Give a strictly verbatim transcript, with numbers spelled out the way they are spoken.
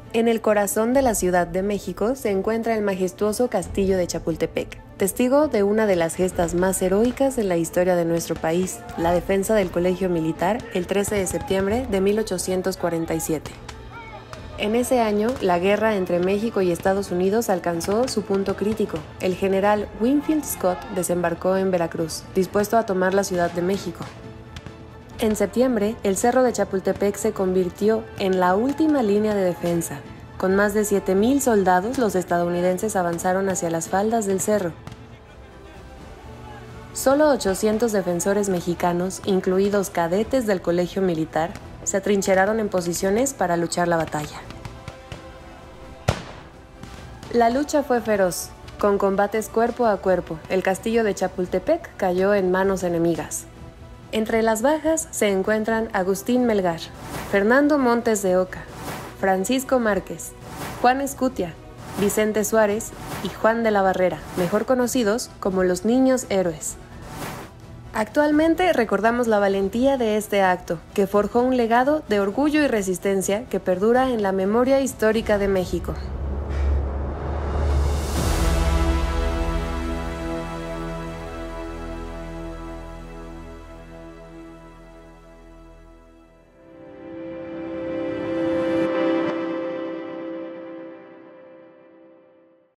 En el corazón de la Ciudad de México se encuentra el majestuoso Castillo de Chapultepec, testigo de una de las gestas más heroicas en la historia de nuestro país, la defensa del Colegio Militar el trece de septiembre de mil ochocientos cuarenta y siete. En ese año, la guerra entre México y Estados Unidos alcanzó su punto crítico. El general Winfield Scott desembarcó en Veracruz, dispuesto a tomar la Ciudad de México. En septiembre, el Cerro de Chapultepec se convirtió en la última línea de defensa. Con más de siete mil soldados, los estadounidenses avanzaron hacia las faldas del cerro. Solo ochocientos defensores mexicanos, incluidos cadetes del Colegio Militar, se atrincheraron en posiciones para luchar la batalla. La lucha fue feroz. Con combates cuerpo a cuerpo, el castillo de Chapultepec cayó en manos enemigas. Entre las bajas se encuentran Agustín Melgar, Fernando Montes de Oca, Francisco Márquez, Juan Escutia, Vicente Suárez y Juan de la Barrera, mejor conocidos como los Niños Héroes. Actualmente recordamos la valentía de este acto, que forjó un legado de orgullo y resistencia que perdura en la memoria histórica de México.